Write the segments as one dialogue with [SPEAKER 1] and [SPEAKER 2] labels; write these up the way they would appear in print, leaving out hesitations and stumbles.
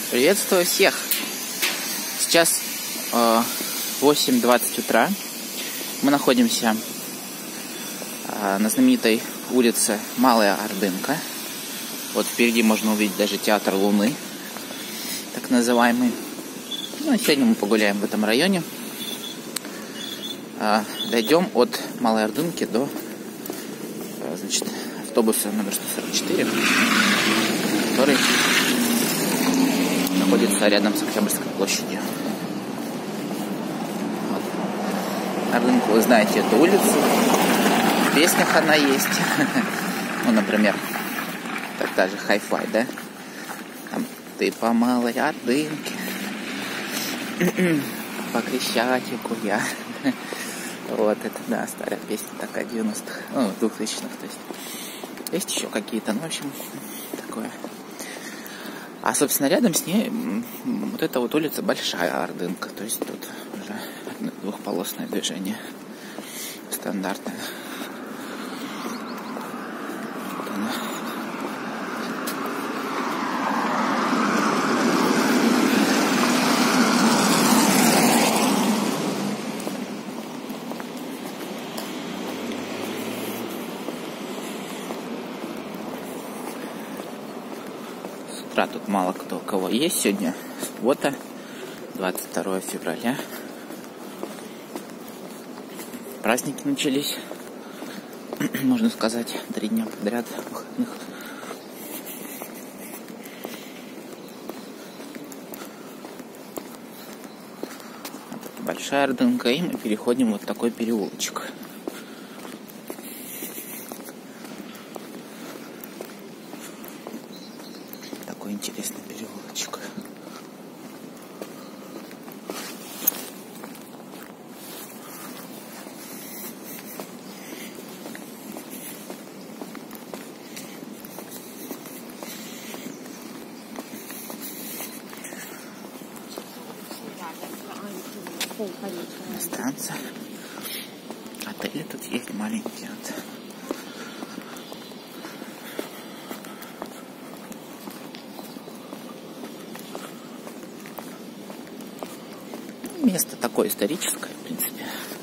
[SPEAKER 1] Приветствую всех! Сейчас 8:20 утра. Мы находимся на знаменитой улице Малая Ордынка. Вот впереди можно увидеть даже театр Луны, так называемый. Ну, сегодня мы погуляем в этом районе. Дойдем от Малой Ордынки до автобуса номер 144, который находится рядом с Октябрьской площадью. Вот. Ордынку, вы знаете эту улицу. В песнях она есть. Ну, например, та же Хай-Фай, да? Там, ты по Малой Ордынке, по Крещатику я. Вот это, да, старая песня такая, 90-х, ну, 2000-х, то есть. Есть еще какие-то, ну, в общем, такое. А, собственно, рядом с ней вот эта вот улица Большая Ордынка. То есть тут уже двухполосное движение. Стандартное. Вот оно. Тут мало кто у кого есть сегодня. Суббота, 22 февраля. Праздники начались, можно сказать, 3 дня подряд выходных. Вот это Большая Ордынка, и мы переходим вот такой переулочек. Интересный переулочек. Станция. Отели тут есть маленькие. Вот. Место такое историческое, в принципе.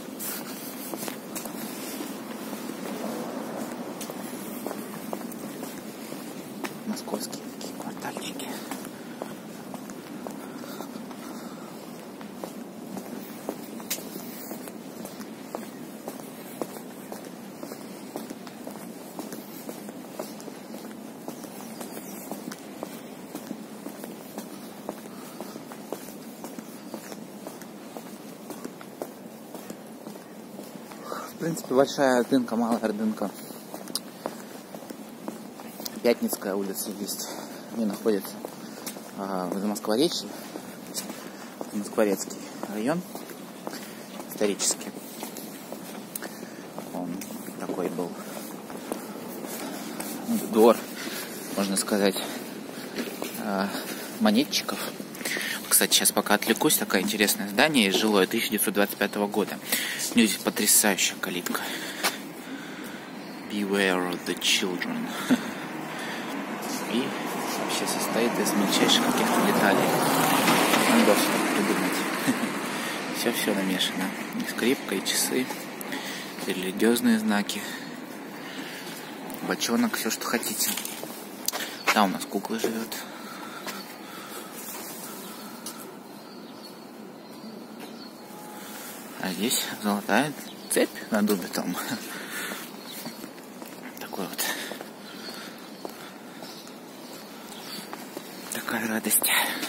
[SPEAKER 1] Московские такие квартальчики. В принципе, Большая Ордынка, Малая Ордынка. Пятницкая улица есть. Они находятся в Замоскворечье. Замоскворецкий район. Исторический. Он такой был двор, можно сказать, монетчиков. Кстати, сейчас пока отвлекусь, такое интересное здание, жилое, 1925 года. У него здесь потрясающая калитка. Beware of the children. И вообще состоит из мельчайших каких-то деталей. Надо все придумать. Все намешано. И скрипка, и часы, и религиозные знаки, бочонок, все, что хотите. Там у нас кукла живет. А здесь золотая цепь на дубе там. Такой вот. Такая радость.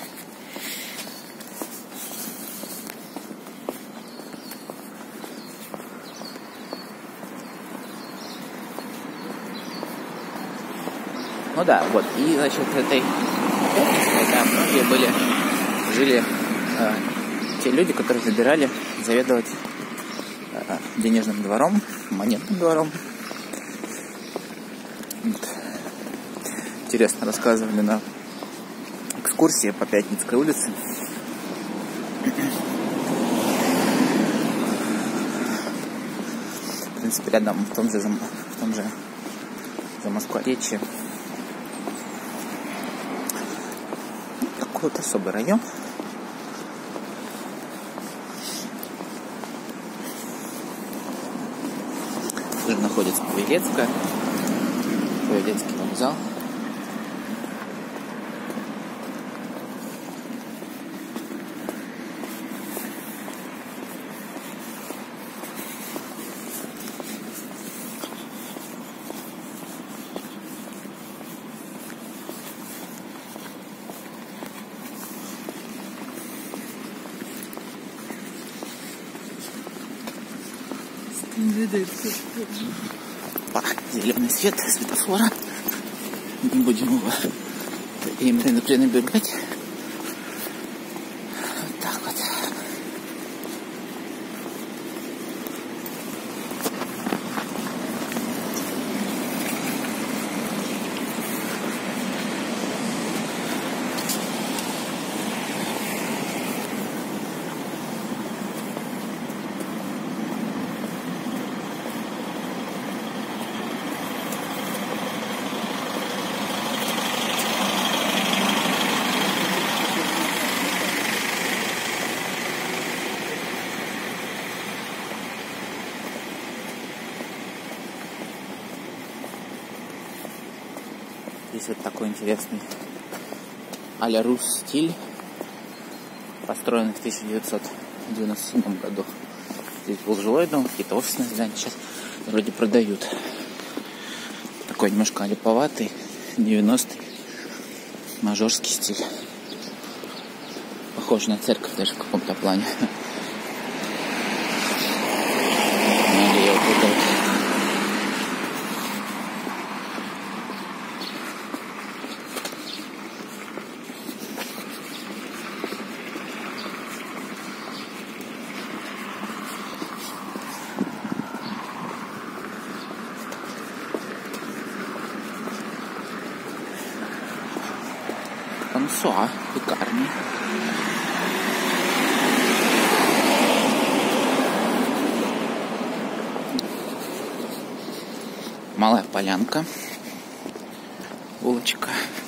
[SPEAKER 1] Ну да, вот. И, значит, этой там многие жили те люди, которые забирали заведовать денежным двором, монетным двором. Вот. Интересно рассказывали на экскурсии по Пятницкой улице. В принципе, рядом, в том же Замоскворечье. такой вот особый район. Тут находится Павелецкая, Павелецкий вокзал. Зеленый свет светофора. Не будем его именно пренебрегать. Вот так вот. Здесь вот такой интересный а-ля рус стиль, построенный в 1997 году. Здесь был жилой дом, какие-то офисные здания. Сейчас вроде продают. Такой немножко олиповатый, 90-й, мажорский стиль. Похож на церковь даже в каком-то плане. Франсуа, пекарни. Малая Полянка. Булочка.